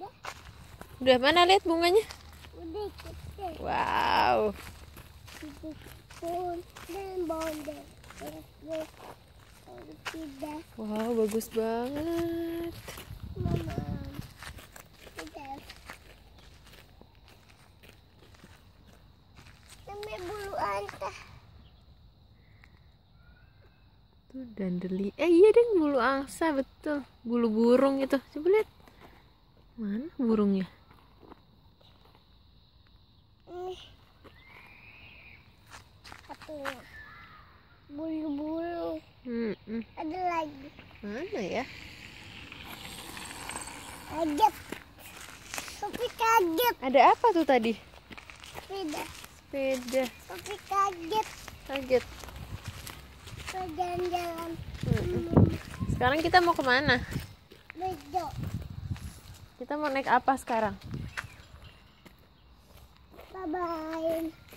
Udah, mana lihat bunganya? Udah kecil. Wow. Wow, bagus banget. Mama. Udah. Sampai bulu antah. Tuh dandeli. Iya deh, bulu angsa, betul. Bulu burung itu. Coba lihat. Mana burungnya? Satunya. Bulu-bulu. Ada lagi. Mana ya? Kaget. Sopi kaget. Ada apa tuh tadi? Sepeda. Sepeda. Sopi kaget. Kaget. Jalan-jalan. Sekarang kita mau kemana? Bejo. Kita mau naik apa sekarang? Bye-bye.